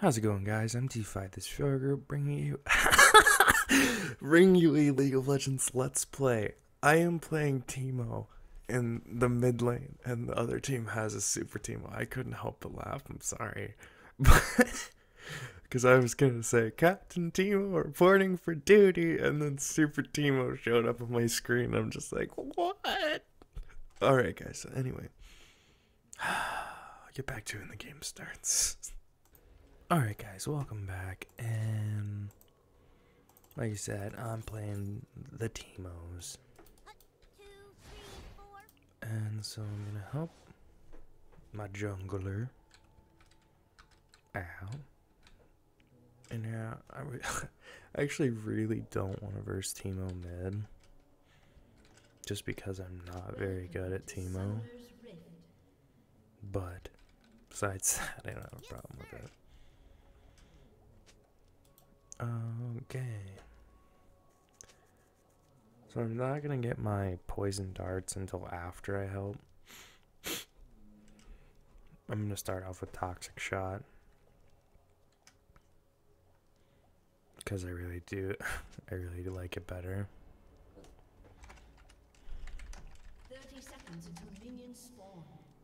How's it going, guys? I'm T5, this Failuregroup, bringing you a League of Legends Let's Play. I am playing Teemo in the mid lane, and the other team has a super Teemo. I couldn't help but laugh. I'm sorry, because I was gonna say Captain Teemo reporting for duty, and then Super Teemo showed up on my screen. I'm just like, what? All right, guys. So anyway, I'll get back to it when the game starts. Alright guys, welcome back, and like I said, I'm playing the Teemos, and so I'm gonna help my jungler out, and now I actually really don't want to verse Teemo mid, just because I'm not very good at Teemo, but besides that, I don't have a problem with it. Okay. So I'm not gonna get my poison darts until after I help. I'm gonna start off with toxic shot, because I really do like it better. 30 seconds until minions spawn.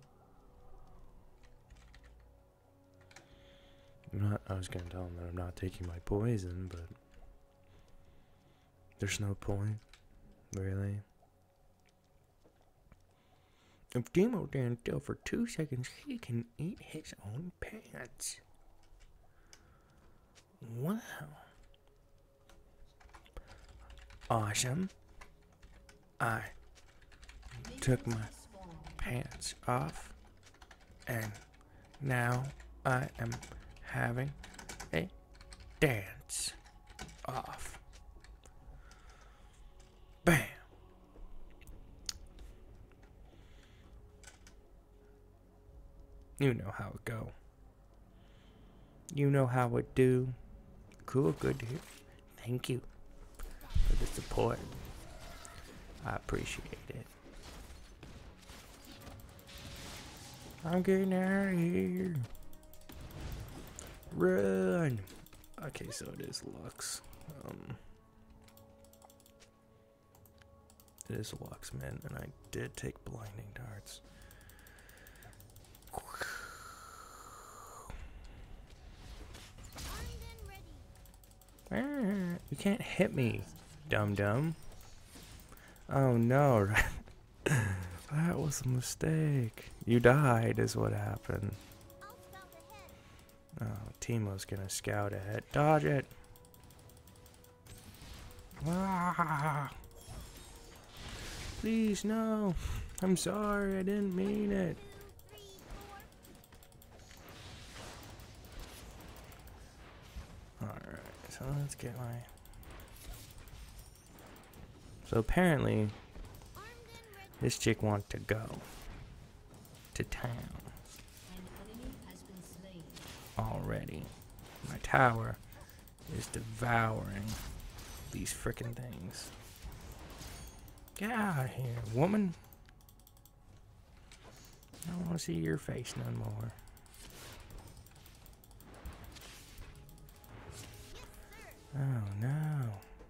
I was gonna tell him that I'm not taking my poison, but there's no point, really. If Teemo stands still for 2 seconds, he can eat his own pants. Wow. Awesome. I took my pants off, and now I am having a dance off. Bam. You know how it go. You know how it do. Cool, good to hear. Thank you for the support. I appreciate it. I'm getting out of here. Run! Okay, so it is Lux. It is Lux, man, and I did take blinding darts. You can't hit me, dum-dum. Oh no, that was a mistake. You died is what happened. Oh, Teemo's gonna scout ahead. Dodge it! Ah! Please, no! I'm sorry, I didn't mean it. Alright, so let's get my... So apparently, this chick wants to go to town. Already. My tower is devouring these frickin' things. Get out of here, woman. I don't want to see your face no more. Oh no.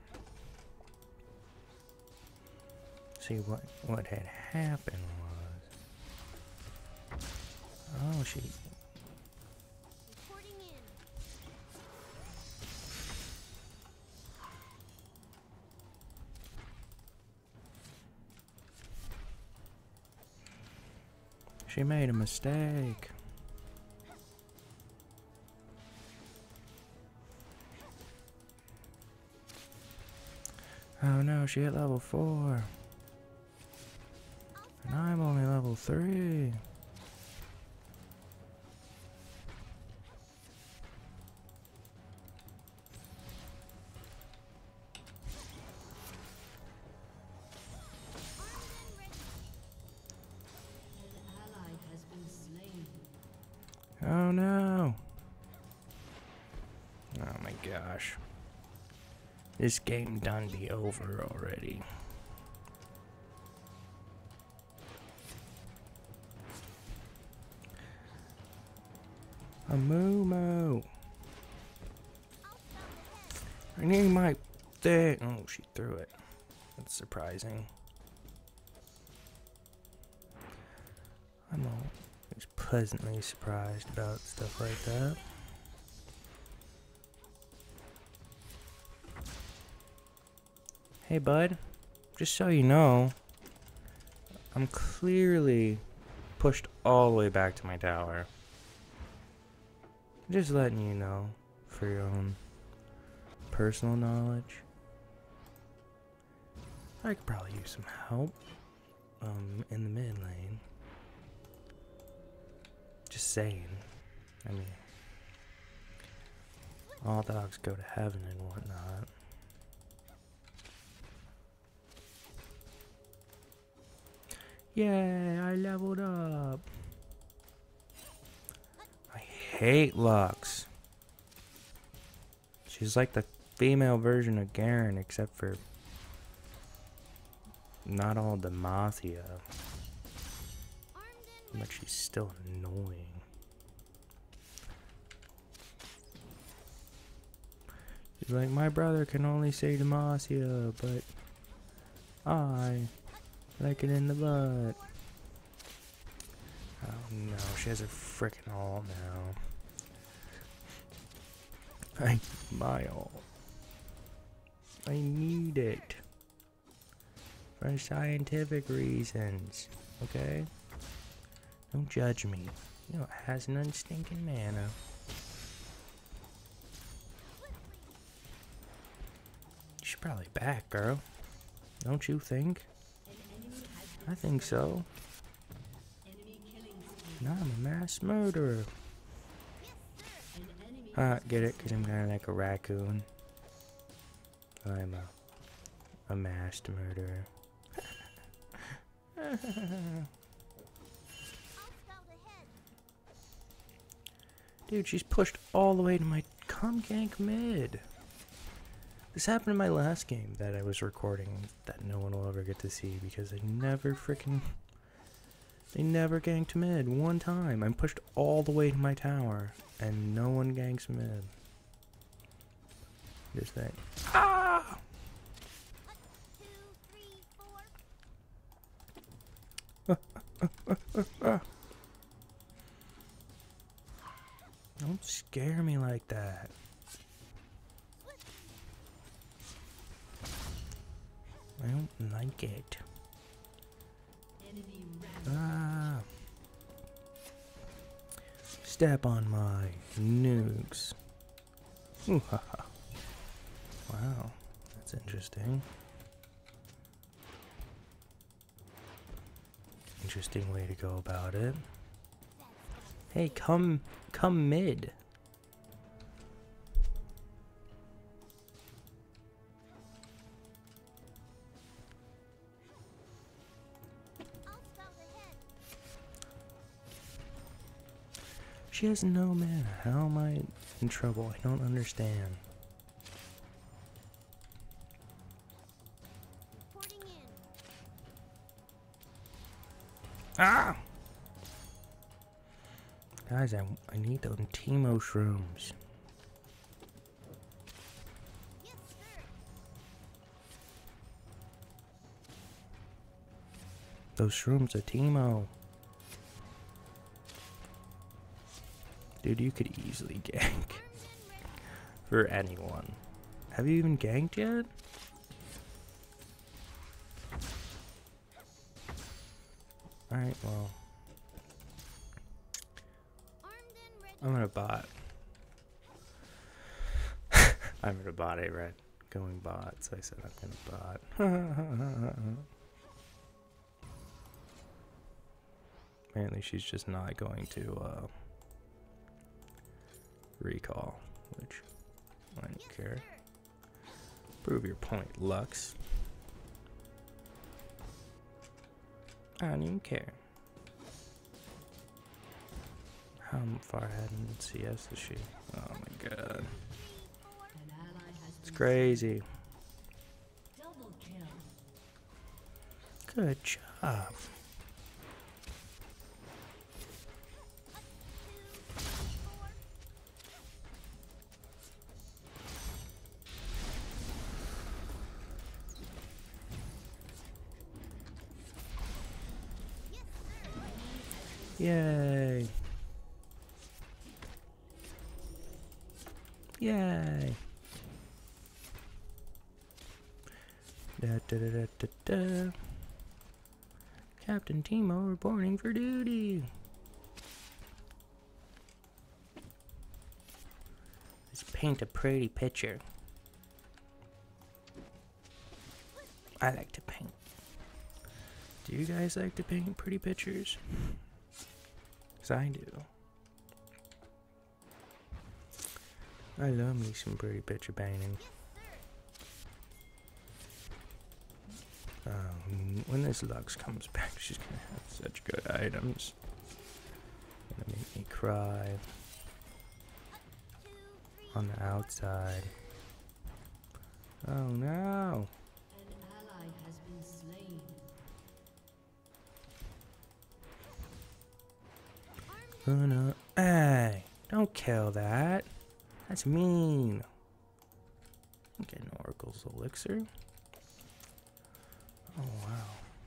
See what had happened was, oh, she made a mistake. Oh no, she hit level 4. And I'm only level 3. Oh no. Oh my gosh. This game done be over already. A moo-moo. I need my thing. Oh, she threw it. That's surprising. I'm always pleasantly surprised about stuff like that. Hey, bud. Just so you know, I'm clearly pushed all the way back to my tower. Just letting you know for your own personal knowledge. I could probably use some help in the mid lane. Just saying. I mean, all dogs go to heaven and whatnot. Yay, I leveled up. I hate Lux. She's like the female version of Garen, except for not all Demacia. But she's still annoying. She's like, my brother can only say Demacia, but I like it in the butt. Oh no, she has a frickin' ult now. I need my ult. I need it. For scientific reasons, okay? Don't judge me. You know, it has none stinking mana. You should probably back, girl. Don't you think? I think so. And I'm a mass murderer. Get it? Because I'm kind of like a raccoon. I'm a masked murderer. Dude, she's pushed all the way to my gank mid. This happened in my last game that I was recording that no one will ever get to see because they never ganked mid one time. I'm pushed all the way to my tower and no one ganks mid. Just think. Ah! Don't scare me like that. I don't like it. Ah. Step on my nukes. Ooh, haha. Wow, that's interesting. Interesting way to go about it. Hey, come mid. She has no mana. How am I in trouble? I don't understand. Ah! Guys, I need those Teemo shrooms. Those shrooms are Teemo. Dude, you could easily gank. For anyone. Have you even ganked yet? Alright, well. I'm gonna bot. I'm gonna bot a red. Going bot, so I said I'm gonna bot. Apparently she's just not going to recall, which I don't care. Prove your point, Lux. I don't even care. How far ahead in CS is she? Oh my god. It's crazy. Good job. Yay. Yay. Da da da da da da. Captain Teemo reporting for duty. Let's paint a pretty picture. I like to paint. Do you guys like to paint pretty pictures? 'Cause I do. I love me some pretty picture painting. When this Lux comes back, she's gonna have such good items. Gonna make me cry. On the outside. Oh no! An ally has been slain. Gonna. Hey! Don't kill that! That's mean! Okay, no Oracle's Elixir. Oh wow.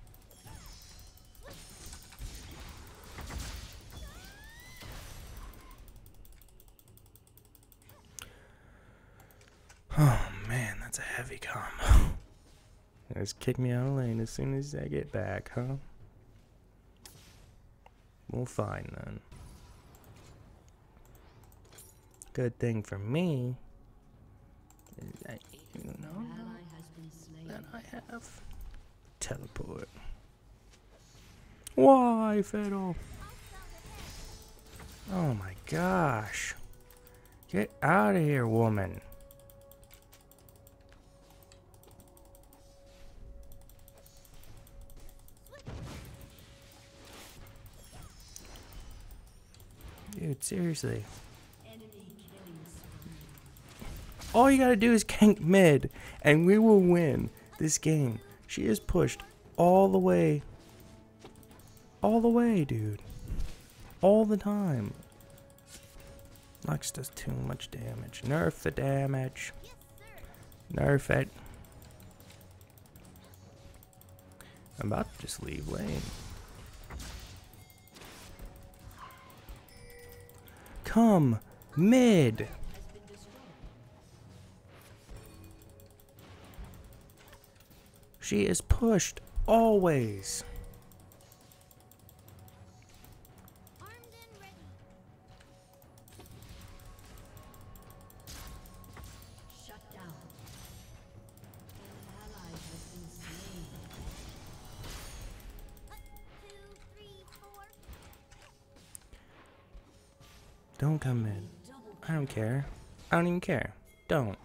Oh man, that's a heavy combo. Just kick me out of lane as soon as I get back, huh? Well, fine then. Good thing for me is that you know Ally has been slain. that I have teleport. Why, Fiddle? Oh my gosh. Get out of here, woman. Dude, seriously. Enemy killing spree. All you gotta do is gank mid, and we will win this game. She is pushed all the way. All the way, dude. All the time. Lux does too much damage. Nerf the damage. Nerf it. I'm about to just leave lane. Come mid. Has been destroyed. She is pushed always. Armed and ready. Shut down. An ally has been slain. 1, 2, 3, 4. Don't come in. Double I don't care. I don't even care. Don't.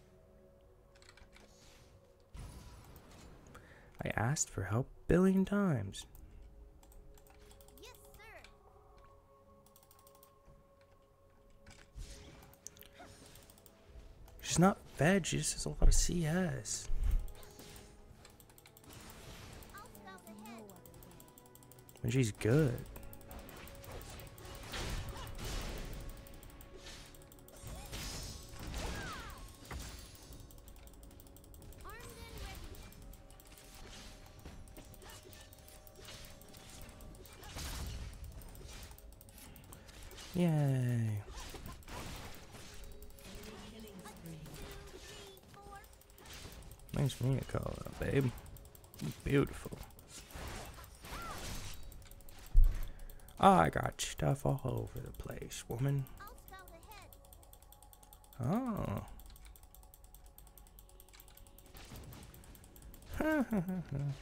I asked for help a billion times. Yes, sir. She's not fed, she just has a lot of CS. I'll scout ahead. And she's good. Armed and ready. Yay. Killing spree. 2, 3, 4. Nice for me to call it, babe. Beautiful. Oh, I got stuff all over the place, woman. I'll scout ahead. Oh.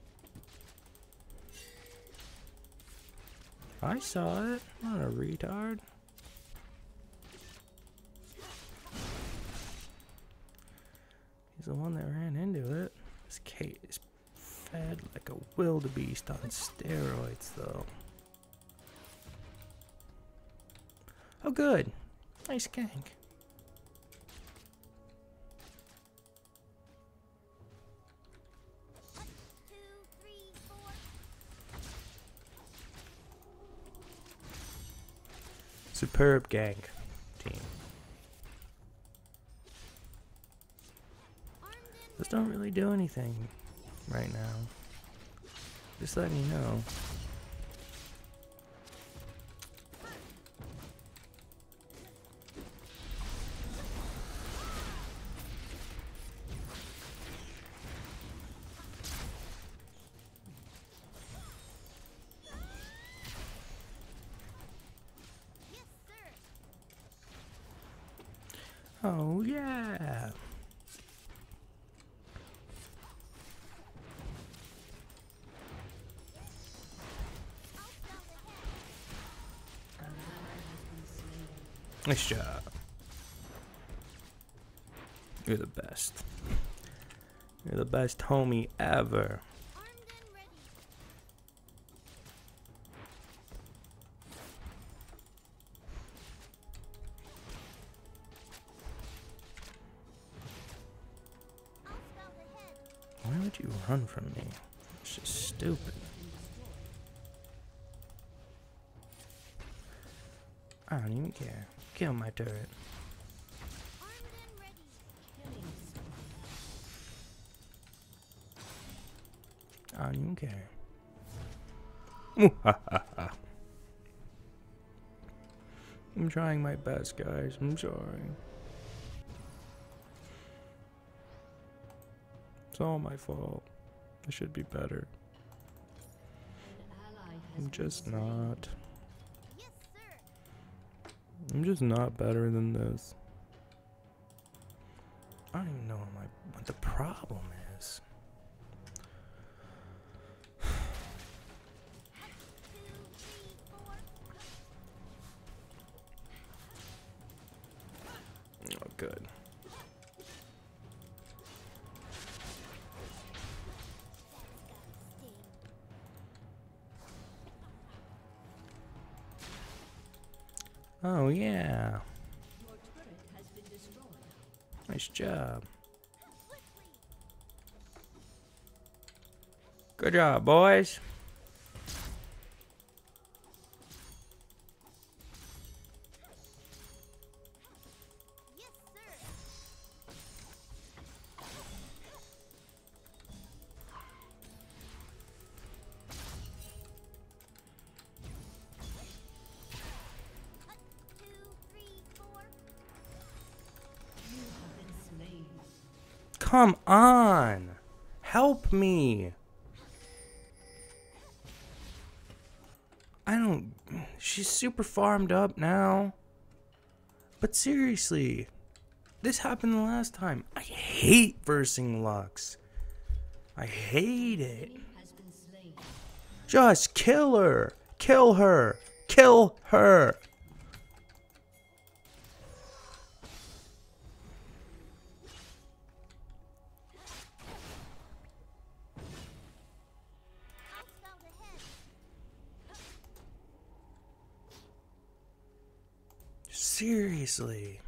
I saw it. Not a retard. He's the one that ran into it. This Kate is fed like a wildebeest on steroids, though. Oh, good. Nice gank. 2, 3, 4. Superb gank, team. Armed and Those don't really do anything right now. Just letting you know. Oh, yeah. Nice job. You're the best. You're the best homie ever. Why would you run from me? It's just stupid. I don't even care. Kill my turret. I don't even care. I'm trying my best, guys. I'm sorry. It's all my fault. I should be better. I'm just not. I'm just not better than this. I don't even know what the problem is. Oh, good. Oh, yeah. Nice job. Good job, boys. Come on! Help me! She's super farmed up now. But seriously, this happened the last time. I hate versing Lux. I hate it. Just kill her! Kill her! Kill her! Seriously.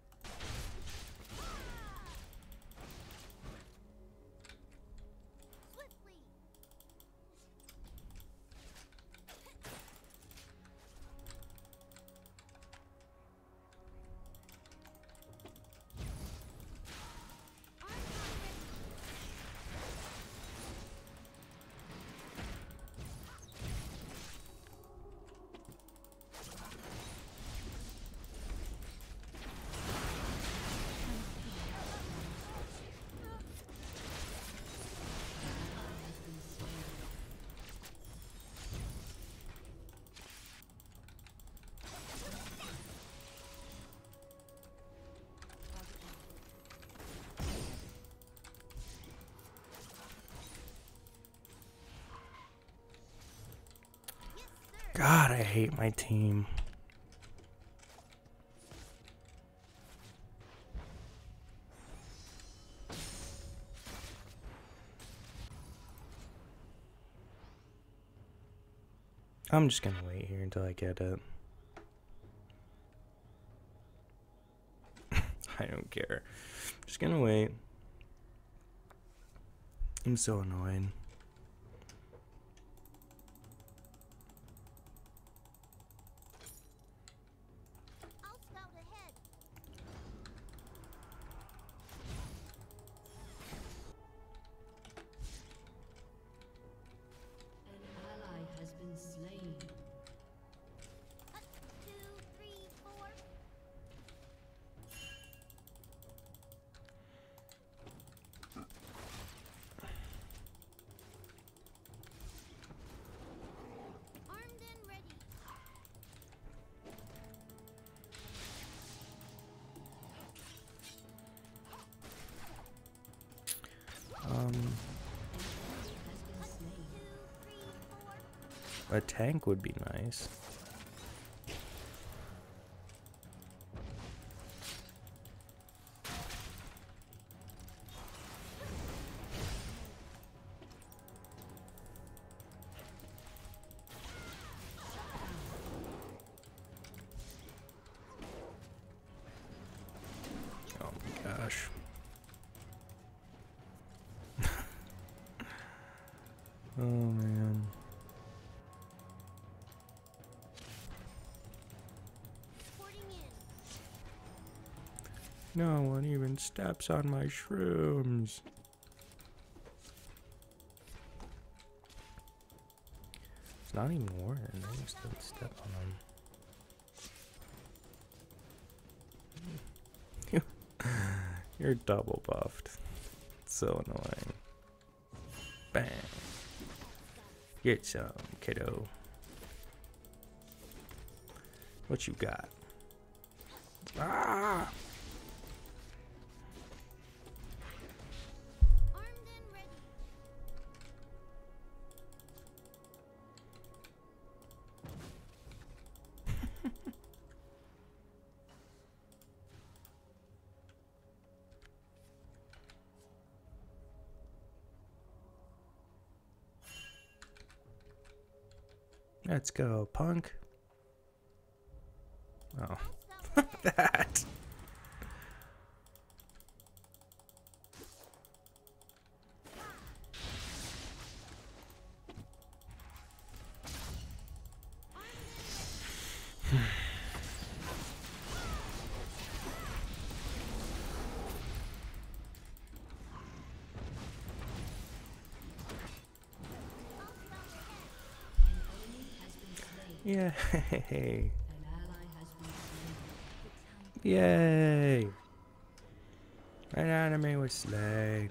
God, I hate my team. I'm just gonna wait here until I get it. I don't care. Just gonna wait. I'm so annoyed. A tank would be nice. Oh my gosh. Oh man. No one even steps on my shrooms. It's not even worth it. They just don't step on them. You're double buffed. So annoying. Bang. Get some, kiddo. What you got? Ah! Let's go, punk. Oh, that. Yay! Yay! An enemy was slain.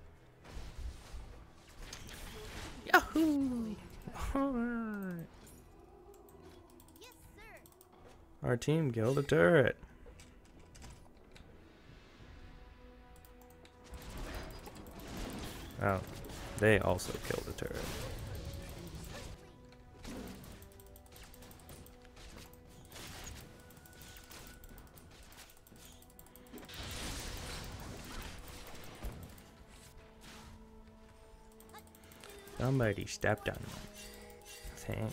Yahoo! Alright. Our team killed a turret. Oh, they also killed a turret. Somebody stepped on my thing.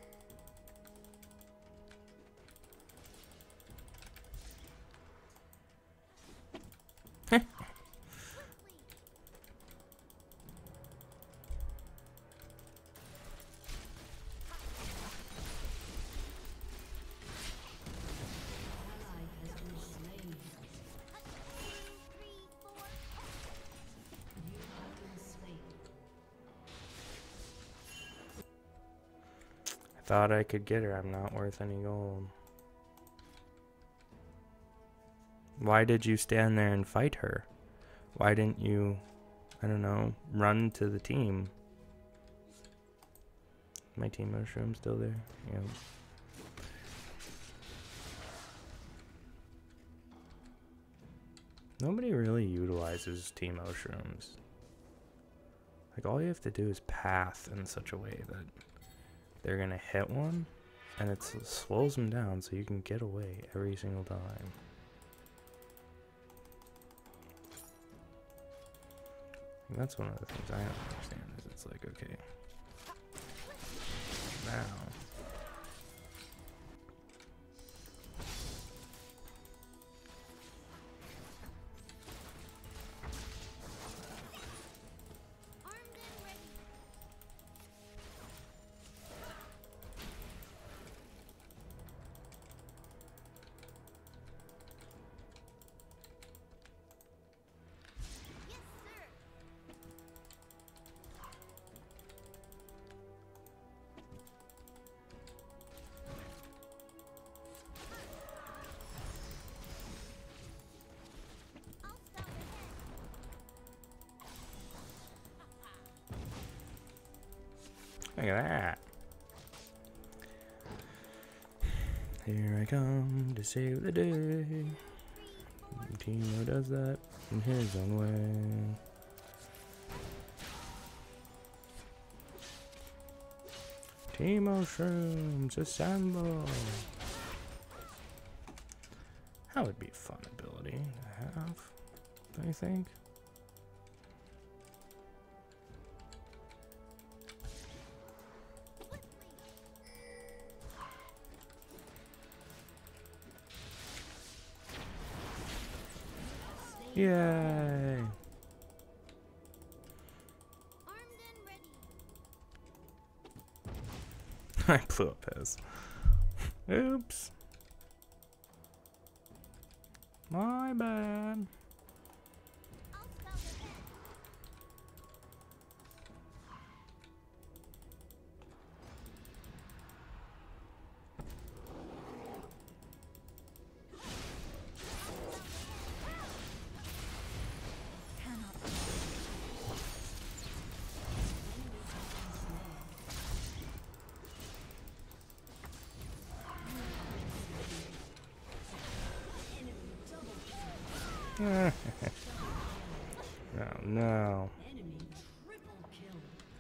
Thought I could get her. I'm not worth any gold. Why did you stand there and fight her? Why didn't you, I don't know, run to the team? My team mushroom still there? Yeah. Nobody really utilizes Teemo mushrooms. Like, all you have to do is path in such a way that they're gonna hit one, and it slows them down so you can get away every single time. And that's one of the things I don't understand, is it's like, okay, now look at that. Here I come to save the day. Teemo does that in his own way. Teemo shrooms, assemble. That would be a fun ability to have, don't you think? Yay! I blew up his. Oops. My bad. No, no. Enemy triple kill.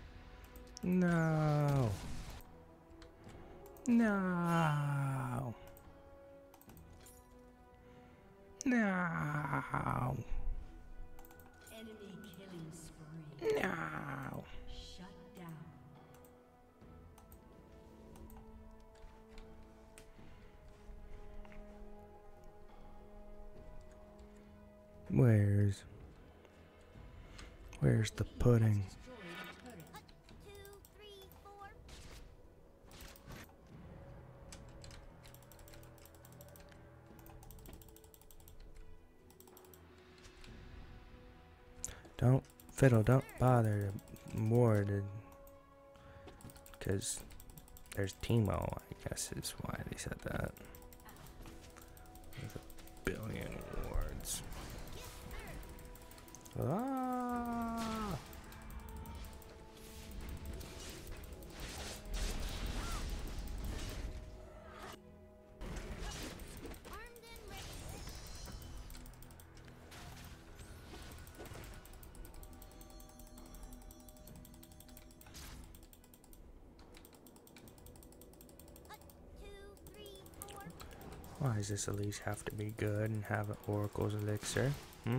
No. No. No. Enemy killing spree. No. Shut down. Where's the pudding? Destroy the turret. 2, 3, 4. Don't fiddle, don't bother to ward, because there's Teemo, I guess is why they said that. There's a billion wards. Ah! Armed and ready. Two, three, four. Why does this at least have to be good and have an Oracle's elixir?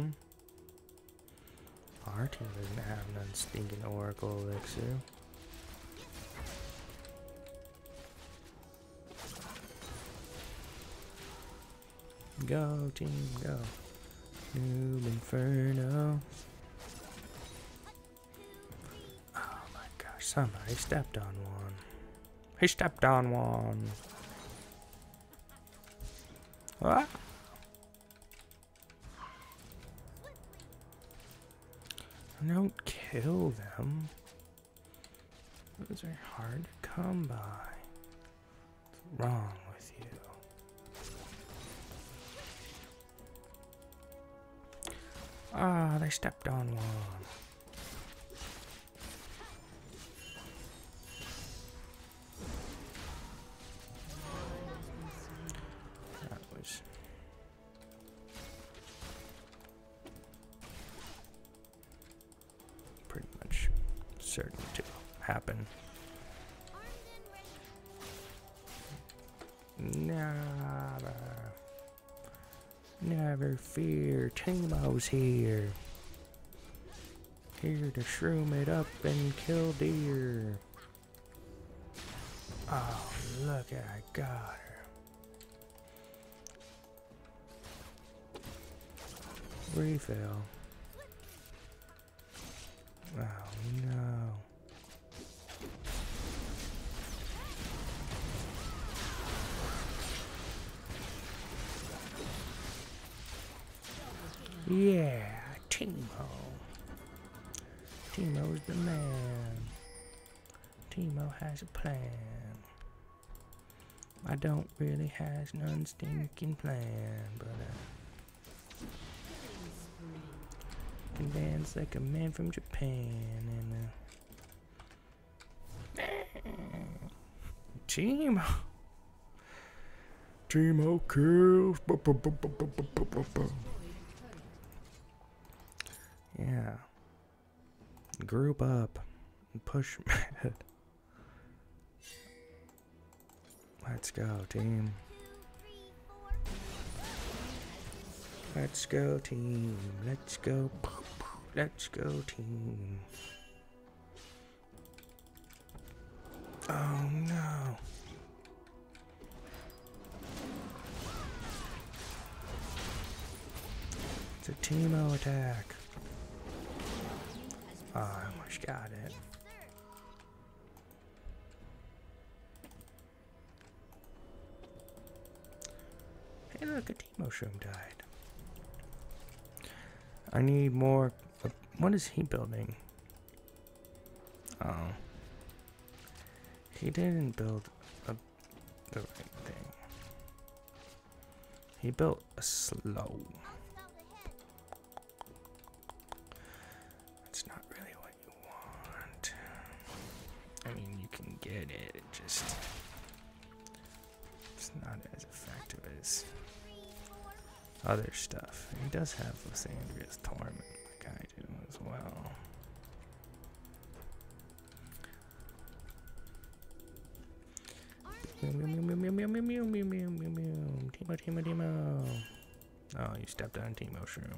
Our team doesn't have none stinking Oracle elixir. Go team, go. Noob Inferno. Oh my gosh, somebody stepped on one. He stepped on one. Ah. Don't kill them. Those are hard to come by. What's wrong with you? Ah, they stepped on one. That was pretty much certain to happen. Armed and ready. Never fear, Teemo's here. Here to shroom it up and kill deer. Oh, look, I got her. Refill. Oh no. Yeah, Teemo. Teemo's the man. Teemo has a plan. I don't really has none stinking plan, but can dance like a man from Japan and Teemo. Teemo kills. Yeah. Group up and push mad. Let's go, team. 2, 3, 4. Let's go, team. Let's go. Let's go, team. Oh no. It's a Teemo attack. Oh, I almost got it. Hey, look, a Teemo shroom died. I need more. What is he building? Oh. He didn't build the right thing. He built a slow. It's not really what you want. I mean, you can get it. It just. It's not as effective as other stuff. He does have Lysandria's Torment, like I do as well. Teemo. Oh, you stepped on Teemo shroom.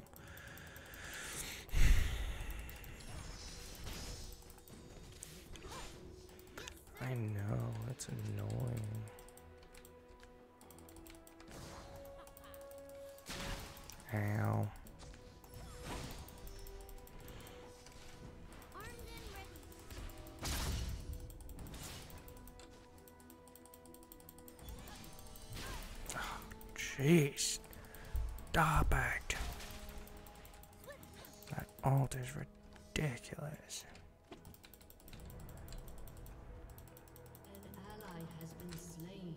I know, it's annoying. Ow. Jeez. Stop it. That ult is ridiculous. An ally has been slain.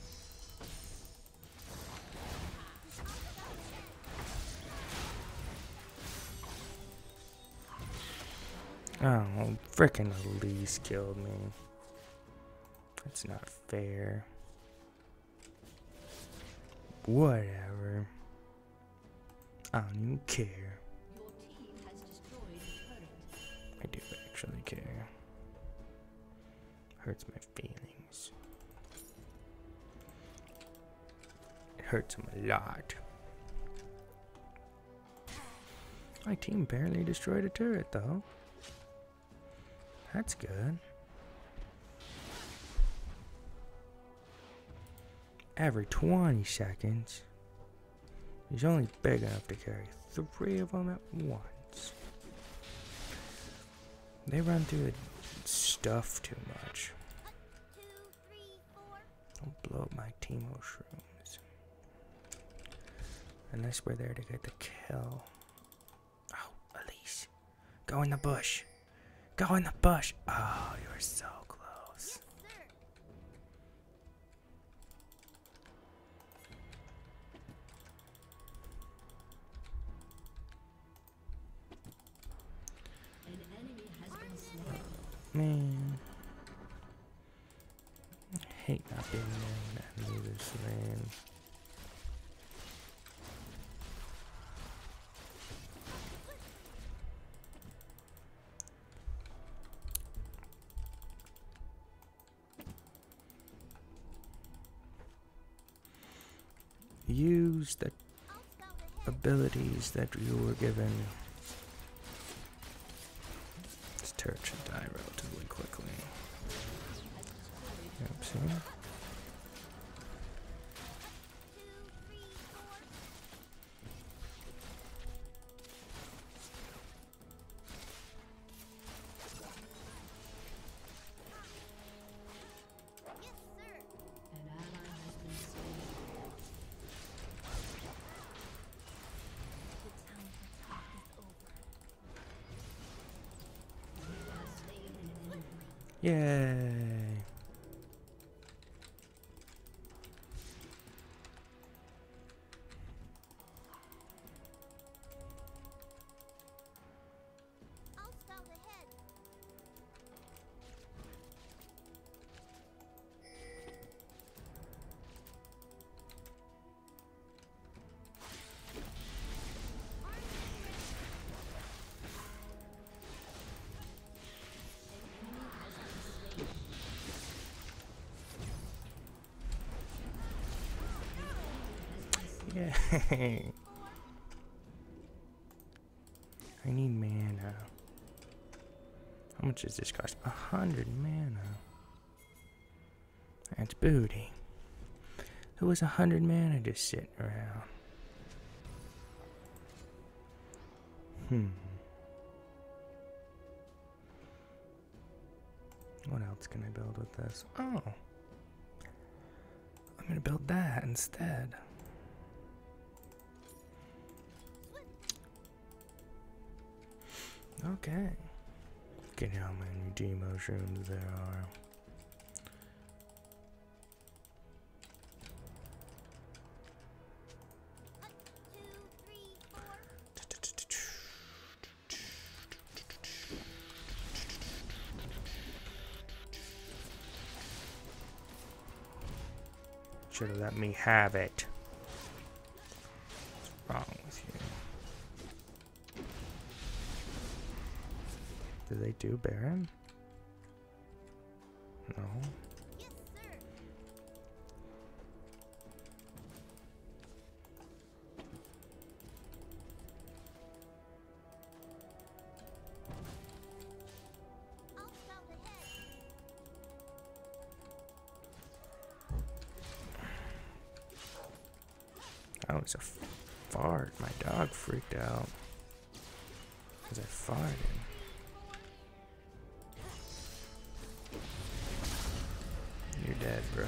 Oh, frickin' Elise killed me. That's not fair. Whatever. I don't even care. Your team has destroyed a turret. I do actually care. Hurts my feelings. It hurts them a lot. My team barely destroyed a turret though. That's good. Every 20 seconds. He's only big enough to carry 3 of them at once. They run through the stuff too much. 2, 3, 4. Don't blow up my Teemo shrooms. Unless we're there to get the kill. Oh, Elise. Go in the bush. Go in the bush. Oh, you were so close. An enemy has been slain. Man. I hate not being there when enemies are slain. Use the abilities that you were given. This turret should die relatively quickly. Yep, see? 2, 3, 4. Yes, sir. An ally has been slain. The time for talk is over. You have slain an enemy. Yay! I'll scout ahead. Yay! I need mana. How much does this cost? 100 mana. That's booty. Who was 100 mana just sitting around? What else can I build with this? Oh. I'm gonna build that instead. Okay. Look at how many Teemo mushrooms there are. Should have let me have it. What's wrong with you? Do they do Baron? No. Yes, sir. I'll scout ahead. That was a fart. My dog freaked out. Because I farted. You're dead, bro.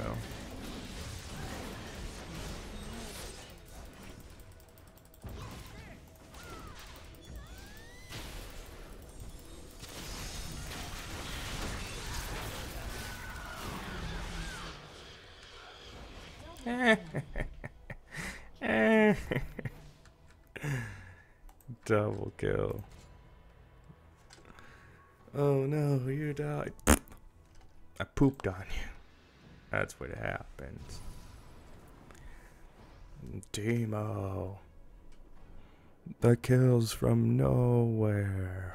Double kill. Oh no, you died. I pooped on you. That's what happens. Teemo. The kills from nowhere.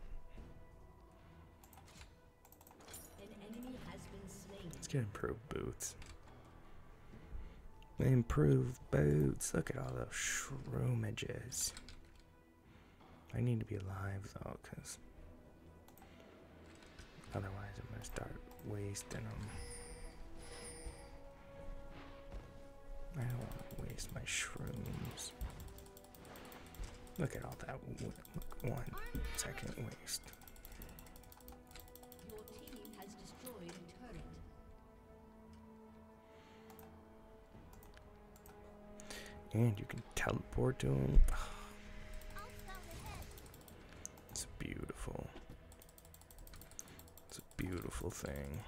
An enemy has been slain. Let's get improved boots. Improved boots. Look at all those shroomages. I need to be alive though, because otherwise I'm going to start wasting them. I don't want to waste my shrooms. Look at all that 1 second waste. Your team has destroyed a turret. And you can teleport to them. I'll scout ahead. It's beautiful. It's a beautiful thing.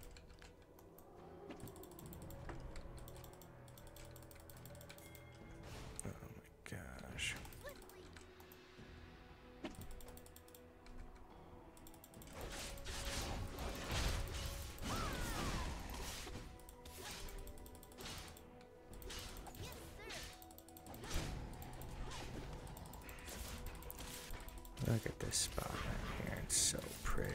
Oh my gosh. Swiftly. Yes, sir. Look at this spot right here. It's so pretty.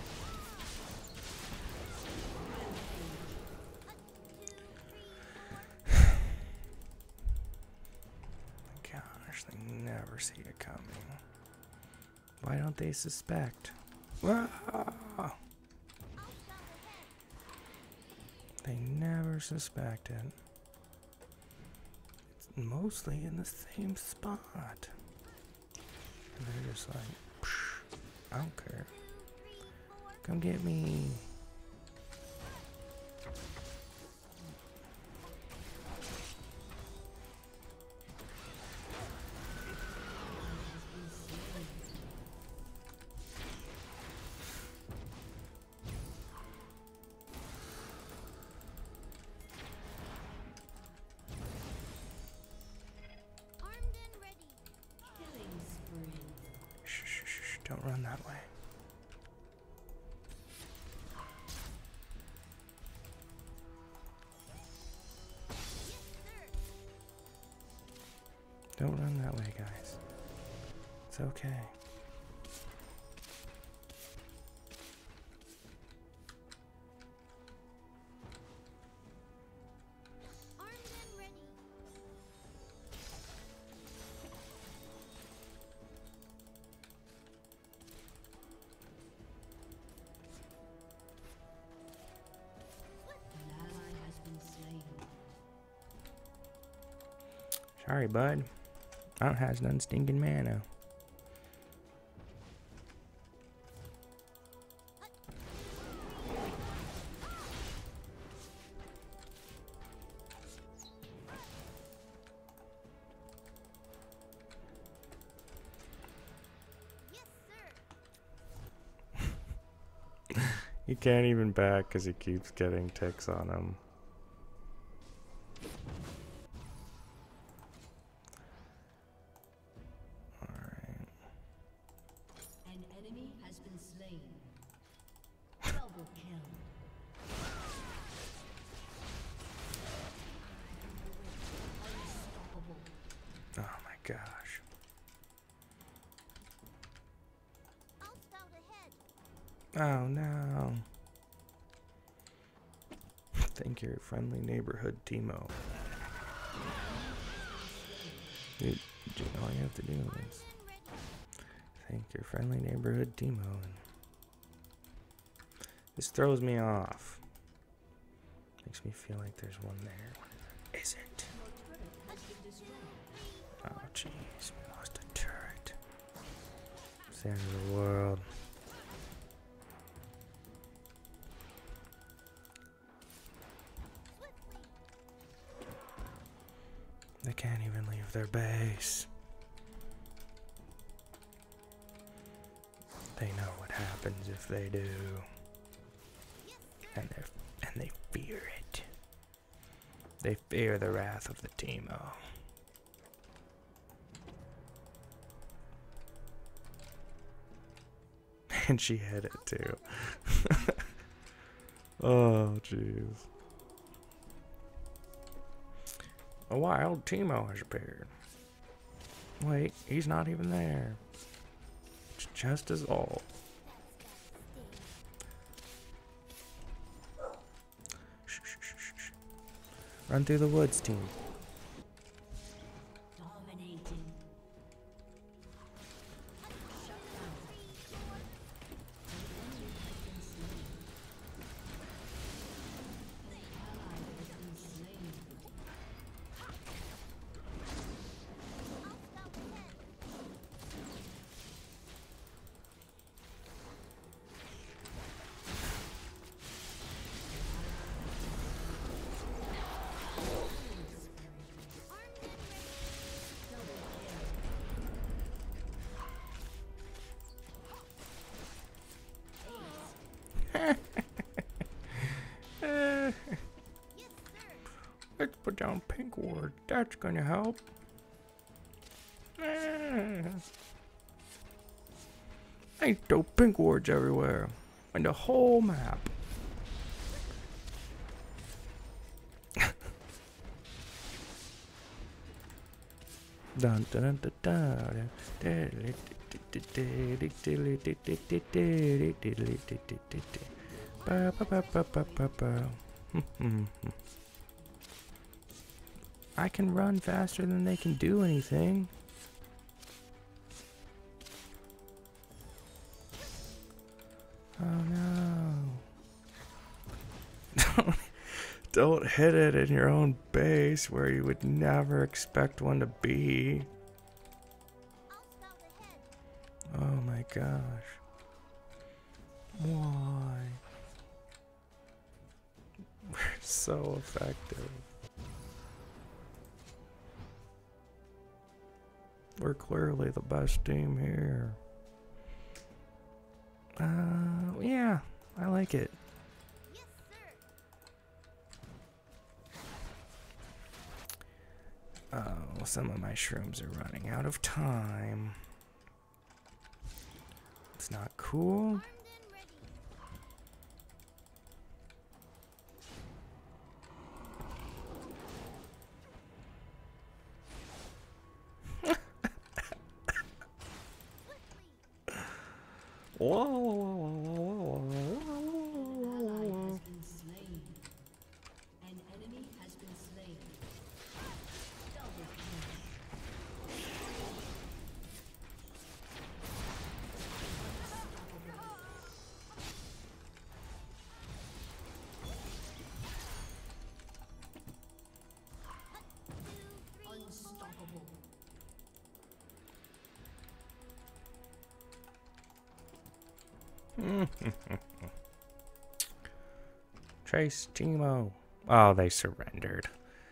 Gosh, they never see it coming. Why don't they suspect? Ah! I'll scout ahead. They never suspect it. It's mostly in the same spot. And they're just like, psh, I don't care. 2, 3, 4. Come get me. Armed and ready. Killing spree. Shh, shh, shh, shh, don't run that way. Yes, sir. Don't run that way, guys. It's okay. Armed and ready. Sorry, bud. I don't have none stinking mana. Yes, sir. He can't even back because he keeps getting ticks on him. Alright. An enemy has been slain. Double kill. Unstoppable. Oh my gosh. I'll scout ahead. Oh no. Thank your friendly neighborhood Teemo. Dude, all you have to do is Armed and ready. thank your friendly neighborhood Teemo. And this throws me off. Makes me feel like there's one there when there isn't. Your turret has been destroyed. Oh jeez, we lost a turret. It's the end of the world. Swiftly. They can't even leave their base. They know what happens if they do. Yes, sir. And they fear it. They fear the wrath of the Teemo. And she hit it too. Oh, jeez. A wild Teemo has appeared. Wait, he's not even there. It's just as old. Shh, shh, shh, shh, shh. Run through the woods, team. Dominating. Shut down. An enemy has been slain. An ally has been slain. I'll scout ahead. Armed and ready. Eh, Yes, sir. let's put down pink ward. That's gonna help. Ain't no pink wards everywhere. And the whole map. Dun dun dun dun dun. Ba, ba, ba, ba, ba, ba, ba. I can run faster than they can do anything. Oh no. Don't hit it in your own base where you would never expect one to be. I'll scout ahead. Oh my gosh. Why? We're so effective. We're clearly the best team here. Yeah, I like it. Yes, sir. Oh, some of my shrooms are running out of time. It's not cool. Armed and ready. Swiftly. Whoa, whoa, whoa, whoa, whoa, An ally whoa. has been slain. An enemy has been slain. Double kill. Unstoppable. Trace, Teemo. Oh, they surrendered.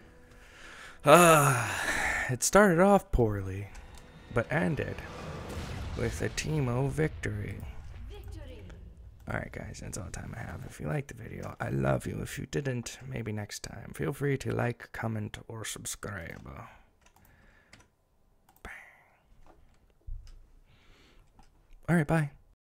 It started off poorly, but ended with a Teemo victory. Victory. Alright guys, that's all the time I have. If you liked the video, I love you. If you didn't, maybe next time. Feel free to like, comment, or subscribe. Alright, bye.